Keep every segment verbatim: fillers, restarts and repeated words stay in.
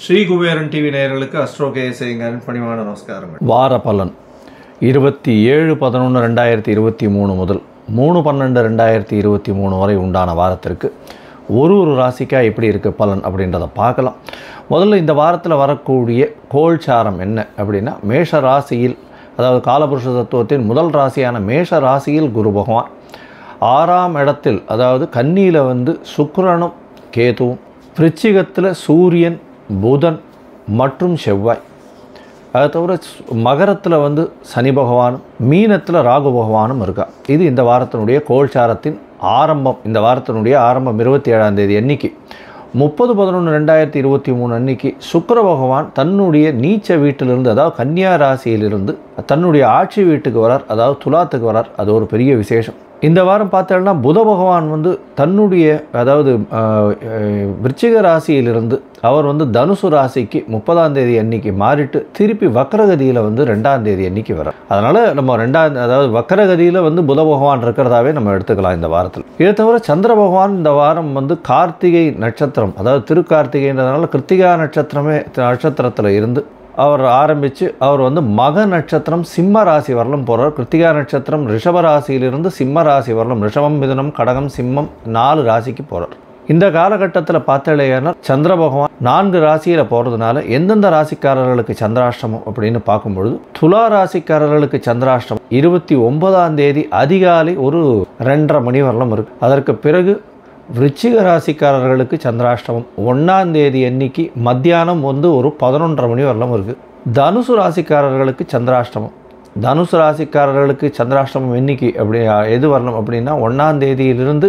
Sri Kuberan TV நேயர்களுக்கு Astro K S பணிவான நமஸ்காரங்கள். வார பலன் இருபத்தி ஏழு பதினொன்று ரெண்டாயிரத்தி இருபத்தி மூணு முதல் மூணு பன்னெண்டு ரெண்டாயிரத்தி இருபத்தி மூணு வரை உண்டான வாரத்திற்கு ஒரு ஒரு ராசிக்காக எப்படி இருக்குது பலன் அப்படின்றத பார்க்கலாம். முதல்ல இந்த வாரத்தில் வரக்கூடிய கோல்சாரம் என்ன அப்படின்னா, மேஷ ராசியில், அதாவது காலபுருஷ தத்துவத்தின் முதல் ராசியான மேஷ ராசியில் குரு பகவான், ஆறாம் இடத்தில் அதாவது கன்னியில் வந்து சுக்கிரனும் கேதுவும், விருச்சிகத்தில் சூரியன், புதன் மற்றும் செவ்வாய், அதை தவிர மகரத்தில் வந்து சனி பகவானும், மீனத்தில் ராகு பகவானும் இருக்கா. இது இந்த வாரத்தினுடைய கோல்சாரத்தின் ஆரம்பம். இந்த வாரத்தினுடைய ஆரம்பம் இருபத்தி ஏழாம் தேதி அன்னைக்கு முப்பது பதினொன்று ரெண்டாயிரத்தி இருபத்தி மூணு அன்னைக்கு சுக்கிர பகவான் தன்னுடைய நீச்ச வீட்டிலிருந்து, அதாவது கன்னியா ராசியிலிருந்து தன்னுடைய ஆட்சி வீட்டுக்கு வரார், அதாவது துலாத்துக்கு வரார். அது ஒரு பெரிய விசேஷம். இந்த வாரம் பார்த்தோம்னா புத பகவான் வந்து தன்னுடைய, அதாவது விருச்சிக ராசியிலிருந்து அவர் வந்து தனுசு ராசிக்கு முப்பதாம் தேதி அன்னைக்கு மாறிட்டு திருப்பி வக்கரகதியில் வந்து ரெண்டாம் தேதி அன்னைக்கு வர. அதனால் நம்ம ரெண்டாம், அதாவது வக்கரகதியில் வந்து புத பகவான் இருக்கிறதாவே நம்ம எடுத்துக்கலாம் இந்த வாரத்தில். இதை தவிர சந்திர பகவான் இந்த வாரம் வந்து கார்த்திகை நட்சத்திரம், அதாவது திருக்கார்த்திகைன்றதுனால கிருத்திகா நட்சத்திரமே நட்சத்திரத்தில் இருந்து அவர் ஆரம்பித்து அவர் வந்து மக நட்சத்திரம் சிம்ம ராசி வரலும் போகிறார். கிருத்திகா நட்சத்திரம் ரிஷப ராசியிலிருந்து சிம்ம ராசி வரலும், ரிஷபம், மிதுனம், கடகம், சிம்மம் நாலு ராசிக்கு போகிறார். இந்த காலகட்டத்தில் பார்த்தலையானால் சந்திர பகவான் நான்கு ராசியில் போகிறதுனால எந்தெந்த ராசிக்காரர்களுக்கு சந்திராஷ்டமம் அப்படின்னு பார்க்கும்பொழுது, துலா ராசிக்காரர்களுக்கு சந்திராஷ்டமம் இருபத்தி ஒன்பதாம் தேதி அதிகாலை ஒரு ரெண்டரை மணி வரலும் இருக்குது. அதற்கு பிறகு விருச்சிக ராசிக்காரர்களுக்கு சந்திராஷ்டமம் ஒன்றாம் தேதி அன்னைக்கு மத்தியானம் வந்து ஒரு பதினொன்றரை மணி வரலாம் இருக்குது. தனுசு ராசிக்காரர்களுக்கு சந்திராஷ்டமம், தனுசு ராசிக்காரர்களுக்கு சந்திராஷ்டமம் இன்னைக்கு அப்படி எது வரலாம் அப்படின்னா ஒன்றாம் தேதியிலிருந்து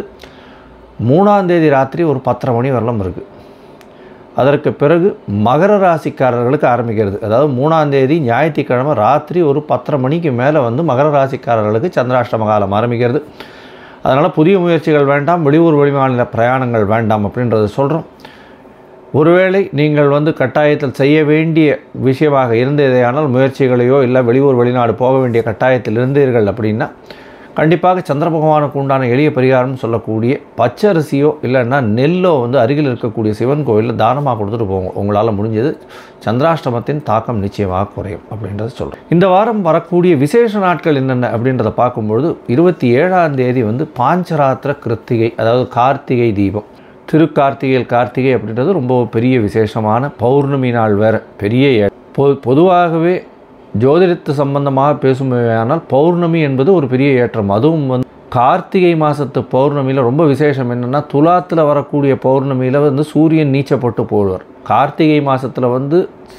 மூணாம் தேதி ராத்திரி ஒரு பத்தரை மணி வரலாம் இருக்குது. அதற்கு பிறகு மகர ராசிக்காரர்களுக்கு ஆரம்பிக்கிறது, அதாவது மூணாம் தேதி ஞாயிற்றுக்கிழமை ராத்திரி ஒரு பத்தரை மணிக்கு மேலே வந்து மகர ராசிக்காரர்களுக்கு சந்திராஷ்டம காலம் ஆரம்பிக்கிறது. அதனால் புதிய முயற்சிகள் வேண்டாம், வெளியூர் வெளிமாநில பிரயாணங்கள் வேண்டாம் அப்படின்றத சொல்கிறோம். ஒருவேளை நீங்கள் வந்து கட்டாயத்தில் செய்ய வேண்டிய விஷயமாக இருந்ததேயானால் முயற்சிகளையோ இல்லை வெளியூர் வெளிநாடு போக வேண்டிய கட்டாயத்தில் இருந்தீர்கள் அப்படின்னா கண்டிப்பாக சந்திர பகவானுக்கு உண்டான எளிய பரிகாரம் சொல்லக்கூடிய பச்சரிசியோ இல்லைன்னா நெல்லோ வந்து அருகில் இருக்கக்கூடிய சிவன் கோயிலில் தானமாக கொடுத்துட்டு போங்க. உங்களால் முடிஞ்சது சந்திராஷ்டமத்தின் தாக்கம் நிச்சயமாக குறையும் அப்படின்றத சொல்கிறேன். இந்த வாரம் வரக்கூடிய விசேஷ நாட்கள் என்னென்ன அப்படின்றத பார்க்கும்பொழுது இருபத்தி ஏழாம் தேதி வந்து பாஞ்சராத்திர கிருத்திகை, அதாவது கார்த்திகை தீபம். திருக்கார்த்திகையில் கார்த்திகை அப்படின்றது ரொம்ப பெரிய விசேஷமான பௌர்ணமி நாள் வேறு. பெரிய பொ பொதுவாகவே ஜோதிடத்து சம்பந்தமாக பேசுமையானால் பௌர்ணமி என்பது ஒரு பெரிய ஏற்றம். அதுவும் வந்து கார்த்திகை மாதத்து பௌர்ணமியில் ரொம்ப விசேஷம் என்னென்னா, துலாத்தில் வரக்கூடிய பௌர்ணமியில் வந்து சூரியன் நீச்சப்பட்டு போடுவார். கார்த்திகை மாதத்தில் வந்து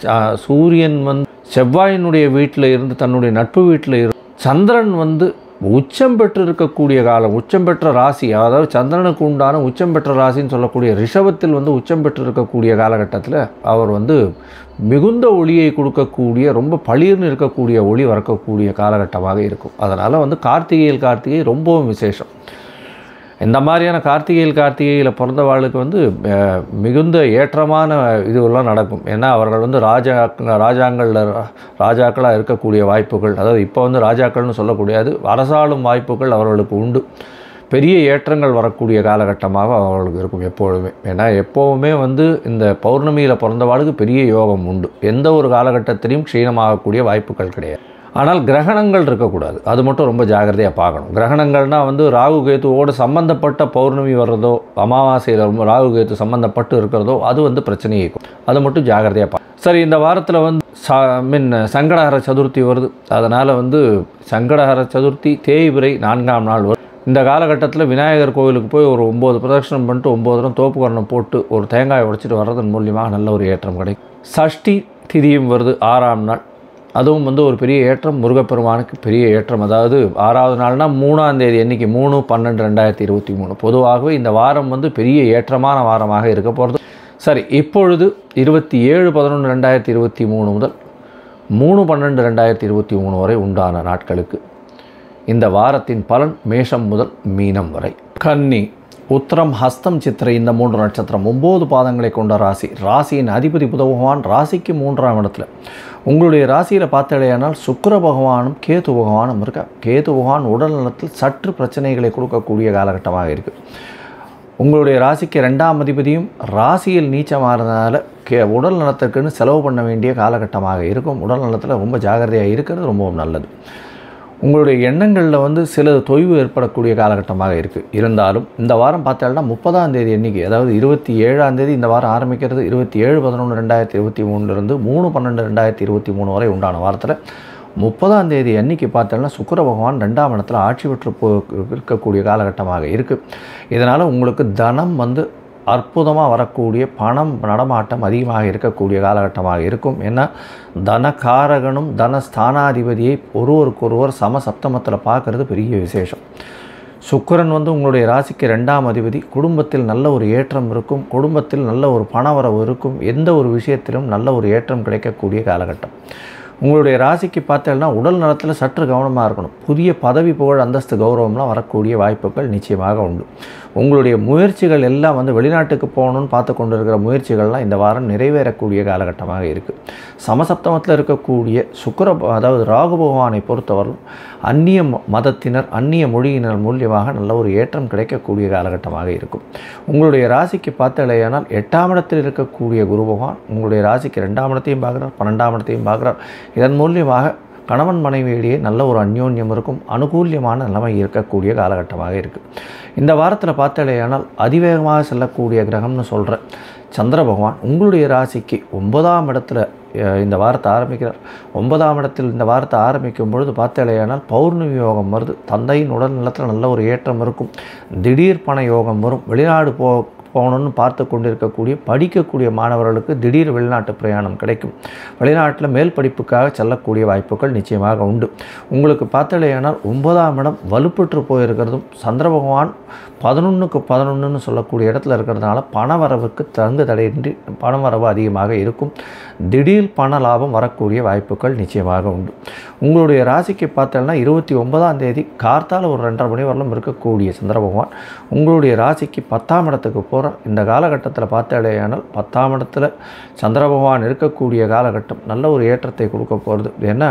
சூரியன் வந்து செவ்வாயினுடைய வீட்டில் இருந்து தன்னுடைய நட்பு வீட்டில் இருந்து சந்திரன் வந்து உச்சம் பெற்று இருக்கக்கூடிய காலம், உச்சம் பெற்ற ராசி, அதாவது சந்திரனுக்கு உண்டான உச்சம் பெற்ற ராசின்னு சொல்லக்கூடிய ரிஷபத்தில் வந்து உச்சம் பெற்று இருக்கக்கூடிய காலகட்டத்தில் அவர் வந்து மிகுந்த ஒளியை கொடுக்கக்கூடிய, ரொம்ப பளிர்னு இருக்கக்கூடிய ஒளி வரக்கூடிய காலகட்டமாக இருக்கும். அதனால் வந்து கார்த்திகையில் கார்த்திகை ரொம்பவும் விசேஷம். இந்த மாதிரியான கார்த்திகையில் கார்த்திகையில் பிறந்தவாளுக்கு வந்து மிகுந்த ஏற்றமான இதுவெல்லாம் நடக்கும். ஏன்னா அவர்கள் வந்து ராஜா ராஜாங்களில் ராஜாக்களாக இருக்கக்கூடிய வாய்ப்புகள், அதாவது இப்போ வந்து ராஜாக்கள்னு சொல்லக்கூடியது அரசாளும் வாய்ப்புகள் அவர்களுக்கு உண்டு. பெரிய ஏற்றங்கள் வரக்கூடிய காலகட்டமாக அவர்களுக்கு இருக்கும் எப்பொழுதுமே. ஏன்னா எப்போவுமே வந்து இந்த பௌர்ணமியில் பிறந்தவாளுக்கு பெரிய யோகம் உண்டு. எந்த ஒரு காலகட்டத்திலையும் க்ஷீணமாகக்கூடிய வாய்ப்புகள் கிடையாது. ஆனால் கிரகணங்கள் இருக்கக்கூடாது, அது மட்டும் ரொம்ப ஜாகிரதையாக பார்க்கணும். கிரகணங்கள்னால் வந்து ராகு கேத்துவோடு சம்மந்தப்பட்ட பௌர்ணமி வர்றதோ, அமாவாசையில் ரொம்ப ராகு கேத்து சம்மந்தப்பட்டு இருக்கிறதோ அது வந்து பிரச்சனையை இருக்கும். அது மட்டும் ஜாகிரதையாக பார்க்கணும். சரி, இந்த வாரத்தில் வந்து ச மீன் சங்கடஹர சதுர்த்தி வருது. அதனால் வந்து சங்கடஹர சதுர்த்தி தேய்பிறை நான்காம் நாள் வரும். இந்த காலகட்டத்தில் விநாயகர் கோவிலுக்கு போய் ஒரு ஒம்பது பிரதட்சணம் பண்ணிட்டு ஒம்பது தரம் தோப்பு கரணம் போட்டு ஒரு தேங்காயை உடைச்சிட்டு வர்றதன் மூலியமாக நல்ல ஒரு ஏற்றம் கிடைக்கும். சஷ்டி திதியும் வருது ஆறாம் நாள், அதுவும் வந்து ஒரு பெரிய ஏற்றம், முருகப்பெருமானுக்கு பெரிய ஏற்றம். அதாவது ஆறாவது நாள்னால் மூணாம் தேதி அன்றைக்கி மூணு பன்னெண்டு ரெண்டாயிரத்தி இருபத்தி மூணு பொதுவாகவே இந்த வாரம் வந்து பெரிய ஏற்றமான வாரமாக இருக்க போகிறது. சரி, இப்பொழுது இருபத்தி ஏழு பதினொன்று ரெண்டாயிரத்தி இருபத்தி மூணு முதல் மூணு பன்னெண்டு ரெண்டாயிரத்தி இருபத்தி மூணு வரை உண்டான நாட்களுக்கு இந்த வாரத்தின் பலன் மேஷம் முதல் மீனம் வரை. கன்னி, உத்திரம், ஹஸ்தம், சித்திரை இந்த மூன்று நட்சத்திரம் ஒம்பது பாதங்களை கொண்ட ராசி. ராசியின் அதிபதி புத பகவான் ராசிக்கு மூன்றாம் இடத்துல. உங்களுடைய ராசியில் பார்த்தடையானால் சுக்கிர பகவானும் கேது பகவானும் இருக்கா. கேது பகவான் உடல் நலத்தில் சற்று பிரச்சனைகளை கொடுக்கக்கூடிய காலகட்டமாக இருக்குது. உங்களுடைய ராசிக்கு ரெண்டாம் அதிபதியும் ராசியில் நீச்சமாகிறதுனால கே உடல் நலத்திற்குன்னு செலவு பண்ண வேண்டிய காலகட்டமாக இருக்கும். உடல் நலத்தில் ரொம்ப ஜாகிரதையாக இருக்கிறது ரொம்பவும் நல்லது. உங்களுடைய எண்ணங்களில் வந்து சில தொய்வு ஏற்படக்கூடிய காலகட்டமாக இருக்குது. இருந்தாலும் இந்த வாரம் பார்த்தோம்னா முப்பதாம் தேதி எண்ணிக்கை, அதாவது இருபத்தி ஏழாம் தேதி இந்த வாரம் ஆரம்பிக்கிறது. இருபத்தி ஏழு பதினொன்று ரெண்டாயிரத்தி இருபத்தி மூணுலேருந்து மூணு பன்னெண்டு ரெண்டாயிரத்தி இருபத்தி மூணு வரை உண்டான வாரத்தில் முப்பதாம் தேதி அன்னைக்கு பார்த்தோம்னா சுக்கிர பகவான் ரெண்டாம் இடத்துல ஆட்சி பெற்று போ இருக்கக்கூடிய காலகட்டமாக இருக்குது. இதனால் உங்களுக்கு தனம் வந்து அற்புதமாக வரக்கூடிய பணம் நடமாட்டம் அதிகமாக இருக்கக்கூடிய காலகட்டமாக இருக்கும். ஏன்னா தனகாரகனும் தனஸ்தானாதிபதியை ஒருவருக்கொருவர் சம சப்தமத்தில் பார்க்குறது பெரிய விசேஷம். சுக்கிரன் வந்து உங்களுடைய ராசிக்கு ரெண்டாம் அதிபதி. குடும்பத்தில் நல்ல ஒரு ஏற்றம் இருக்கும், குடும்பத்தில் நல்ல ஒரு பணவரவு இருக்கும், எந்த ஒரு விஷயத்திலும் நல்ல ஒரு ஏற்றம் கிடைக்கக்கூடிய காலகட்டம். உங்களுடைய ராசிக்கு பார்த்தீங்கன்னா உடல் நலத்தில் சற்று கவனமாக இருக்கணும். புதிய பதவி புகழ் அந்தஸ்து கௌரவம்லாம் வரக்கூடிய வாய்ப்புகள் நிச்சயமாக உண்டு. உங்களுடைய முயற்சிகள் எல்லாம் வந்து வெளிநாட்டுக்கு போகணுன்னு பார்த்து கொண்டு இருக்கிற முயற்சிகள்லாம் இந்த வாரம் நிறைவேறக்கூடிய காலகட்டமாக இருக்குது. சமசப்தமத்தில் இருக்கக்கூடிய சுக்கிர, அதாவது ராகு பகவானை பொறுத்தவரை அந்நிய மதத்தினர் அந்நிய மொழியினர் மூலியமாக நல்ல ஒரு ஏற்றம் கிடைக்கக்கூடிய காலகட்டமாக இருக்கும். உங்களுடைய ராசிக்கு பார்த்தலையானால் எட்டாம் இடத்தில் இருக்கக்கூடிய குரு பகவான் உங்களுடைய ராசிக்கு ரெண்டாம் இடத்தையும் பார்க்குறார், பன்னெண்டாம் இடத்தையும் பார்க்குறார். இதன் மூலியமாக கணவன் மனைவியிடையே நல்ல ஒரு அந்யோன்யம் இருக்கும், அனுகூல்யமான நிலைமை இருக்கக்கூடிய காலகட்டமாக இருக்குது. இந்த வாரத்தில் பார்த்தலையானால் அதிவேகமாக செல்லக்கூடிய கிரகம்னு சொல்கிற சந்திர பகவான் உங்களுடைய ராசிக்கு ஒன்பதாம் இடத்துல இந்த வாரத்தை ஆரம்பிக்கிறார். ஒன்பதாம் இடத்தில் இந்த வாரத்தை ஆரம்பிக்கும் பொழுது பார்த்தலையானால் பௌர்ணமி யோகம் வருது. தந்தையின் உடல் நலத்தில் நல்ல ஒரு ஏற்றம் இருக்கும், திடீர் பண யோகம் வரும். வெளிநாடு போ போகணுன்னு பார்த்து கொண்டிருக்கக்கூடிய படிக்கக்கூடிய மாணவர்களுக்கு திடீர் வெளிநாட்டு பிரயாணம் கிடைக்கும். வெளிநாட்டில் மேல் படிப்புக்காக செல்லக்கூடிய வாய்ப்புகள் நிச்சயமாக உண்டு. உங்களுக்கு பார்த்தலையானால் ஒன்பதாம் இடம் வலுப்பெற்று போயிருக்கிறதும் சந்திர பகவான் பதினொன்றுக்கு பதினொன்றுன்னு சொல்லக்கூடிய இடத்துல இருக்கிறதுனால பணவரவுக்கு தங்கு தடையின்றி பணவரவு அதிகமாக இருக்கும். திடீர் பண லாபம் வரக்கூடிய வாய்ப்புகள் நிச்சயமாக உண்டு. உங்களுடைய ராசிக்கு பார்த்தோம்னா இருபத்தி ஒன்பதாம் தேதி கார்த்தால ஒரு ரெண்டரை மணி வரலும் இருக்கக்கூடிய சந்திர பகவான் உங்களுடைய ராசிக்கு பத்தாம் இடத்துக்கு போகிற இந்த காலகட்டத்தில் பார்த்தடையானால் பத்தாம் இடத்துல சந்திர பகவான் இருக்கக்கூடிய காலகட்டம் நல்ல ஒரு ஏற்றத்தை கொடுக்க போகிறது. ஏன்னா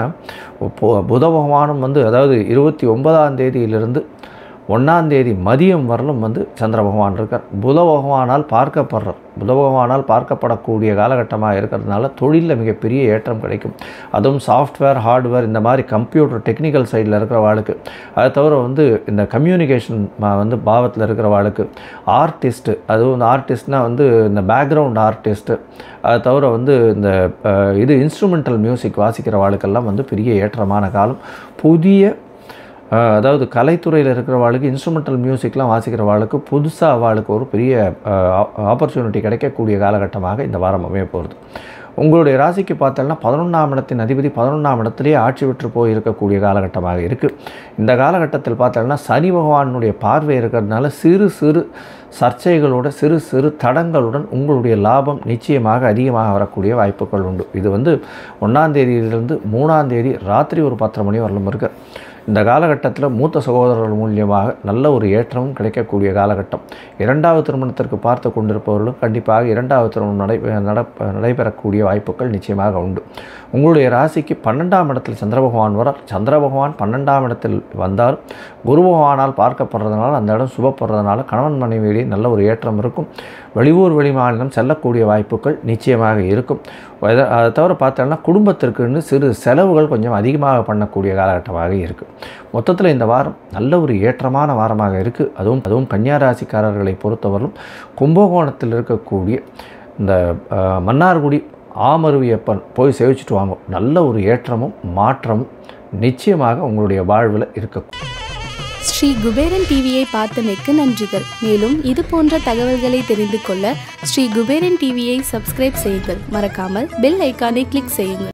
புத பகவானும் வந்து அதாவது இருபத்தி ஒன்பதாம் தேதியிலிருந்து ஒன்றாம் தேதி மதியம் வரலும் வந்து சந்திர பகவான் இருக்கார். புத பகவானால் பார்க்கப்படுறார். புத பகவானால் பார்க்கப்படக்கூடிய காலகட்டமாக இருக்கிறதுனால தொழிலில் மிகப்பெரிய ஏற்றம் கிடைக்கும். அதுவும் சாஃப்ட்வேர், ஹார்ட்வேர், இந்த மாதிரி கம்ப்யூட்டர் டெக்னிக்கல் சைடில் இருக்கிறவாளுக்கு, அதை தவிர வந்து இந்த கம்யூனிகேஷன் வந்து பாவத்தில் இருக்கிறவாளுக்கு, ஆர்டிஸ்ட்டு, அதுவும் இந்த ஆர்டிஸ்ட்னால் வந்து இந்த பேக்ரவுண்ட் ஆர்டிஸ்ட்டு, அதை தவிர வந்து இந்த இது இன்ஸ்ட்ருமெண்டல் மியூசிக் வாசிக்கிறவாளுக்கெல்லாம் வந்து பெரிய ஏற்றமான காலம். புதிய அதாவது கலைத்துறையில் இருக்கிறவாளுக்கு, இன்ஸ்ட்ருமெண்டல் மியூசிக்லாம் வாசிக்கிறவாளுக்கு புதுசாக அவளுக்கு ஒரு பெரிய ஆப்பர்ச்சுனிட்டி கிடைக்கக்கூடிய காலகட்டமாக இந்த வாரம் அமைய போகிறது. உங்களுடைய ராசிக்கு பார்த்தோம்னா பதினொன்றாம் இடத்தின் அதிபதி பதினொன்றாம் இடத்துலேயே ஆட்சி பெற்று போய் இருக்கக்கூடிய காலகட்டமாக இருக்குது. இந்த காலகட்டத்தில் பார்த்தோம்னா சனி பகவானுடைய பார்வை இருக்கிறதுனால சிறு சிறு சர்ச்சைகளோட சிறு சிறு தடங்களுடன் உங்களுடைய லாபம் நிச்சயமாக அதிகமாக வரக்கூடிய வாய்ப்புகள் உண்டு. இது வந்து ஒன்றாம் தேதியிலிருந்து மூணாம் தேதி ராத்திரி ஒரு பத்தரை மணி வரலும் இருக்குது. இந்த காலகட்டத்தில் மூத்த சகோதரர்கள் மூலியமாக நல்ல ஒரு ஏற்றமும் கிடைக்கக்கூடிய காலகட்டம். இரண்டாவது திருமணத்திற்கு பார்த்து கொண்டிருப்பவர்களும் கண்டிப்பாக இரண்டாவது திருமணம் நடை நடைபெறக்கூடிய வாய்ப்புகள் நிச்சயமாக உண்டு. உங்களுடைய ராசிக்கு பன்னெண்டாம் இடத்தில் சந்திர பகவான் வரார். சந்திர பகவான் பன்னெண்டாம் இடத்தில் வந்தால் குரு பகவானால் பார்க்கப்படுறதுனால அந்த இடம் சுபப்படுறதுனால கணவன் மனைவியிடையே நல்ல ஒரு ஏற்றம் இருக்கும். வெளியூர் வெளிமாநிலம் செல்லக்கூடிய வாய்ப்புகள் நிச்சயமாக இருக்கும். அதை தவிர பார்த்தோம்னா குடும்பத்திற்குன்னு சிறு செலவுகள் கொஞ்சம் அதிகமாக பண்ணக்கூடிய காலகட்டமாக இருக்குது. மொத்தத்தில் இந்த வாரம் நல்ல ஒரு ஏற்றமான வாரமாக இருக்குது. அதுவும் அதுவும் கன்னியா ராசிக்காரர்களை பொறுத்தவரையும் கும்பகோணத்தில் இருக்கக்கூடிய இந்த மன்னார்குடி ஆமருவியப்பன் போய் சேவிச்சுட்டு வாங்க. நல்ல ஒரு ஏற்றமும் மாற்றமும் நிச்சயமாக உங்களுடைய வாழ்வில் இருக்கும். ஸ்ரீ குபேரன் டிவியை பார்த்தமைக்கு நன்றிகள். மேலும் இது போன்ற தகவல்களை தெரிந்து கொள்ள ஸ்ரீ குபேரன் டிவியை சப்ஸ்கிரைப் செய்யுங்கள். மறக்காமல் பெல் ஐக்கானை கிளிக் செய்யுங்கள்.